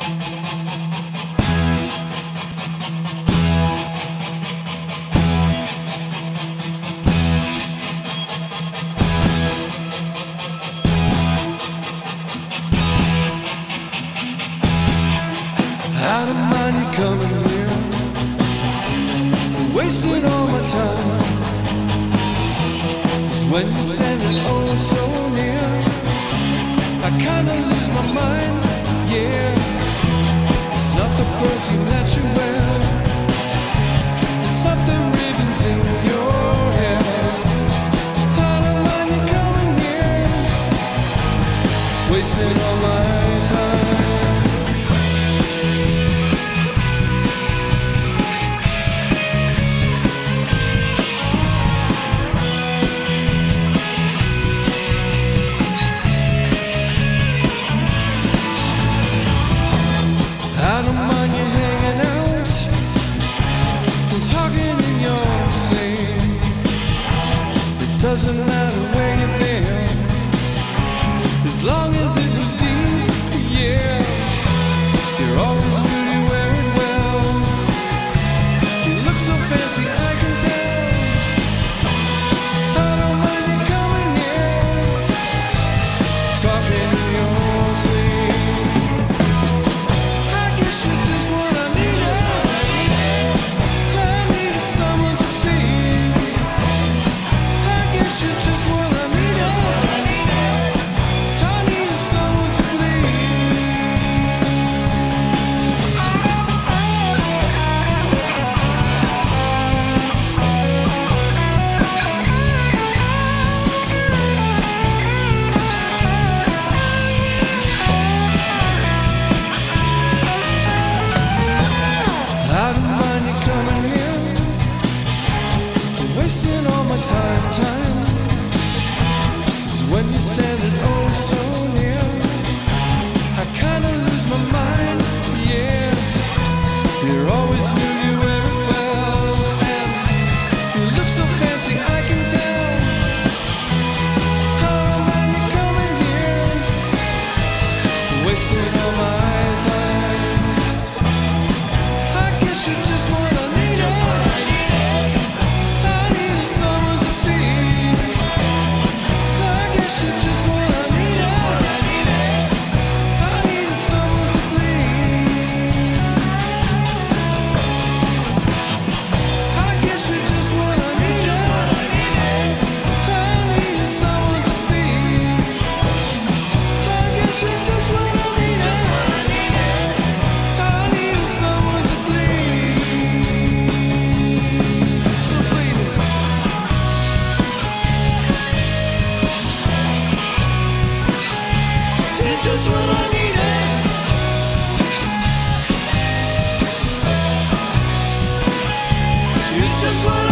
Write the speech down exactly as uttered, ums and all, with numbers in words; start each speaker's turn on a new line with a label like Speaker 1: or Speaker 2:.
Speaker 1: I don't mind you coming here, wasting all my time. 'Cause when you're standing oh so near, I kinda lose my mind, yeah. It's not the perfume that you wear, it's not the ribbons in your hair. I don't mind you coming here, wasting all my time. I don't mind you hanging out and talking in your sleep. It doesn't matter where you've been, as long as it was deep, yeah. You're always really wearing well. You look so fancy, I can tell. I don't mind you coming here, talking in your sleep. You're just what I needed. I needed someone to feel. I guess you're just what I needed. I needed someone to I don't mind you coming here, wasting all my time, time. 'Cause when you're standing oh so near, I kinda lose my mind, yeah. You're always new, you wear it well, and you look so fancy, I can tell. I don't mind you coming here, wasting all my time. You're just what I needed. I needed someone to feel. I guess you're just what I needed. I needed someone to bleed. I guess you're just what I needed. I needed someone to feel. I guess you're just what I needed. I needed someone to just what I needed. You're just what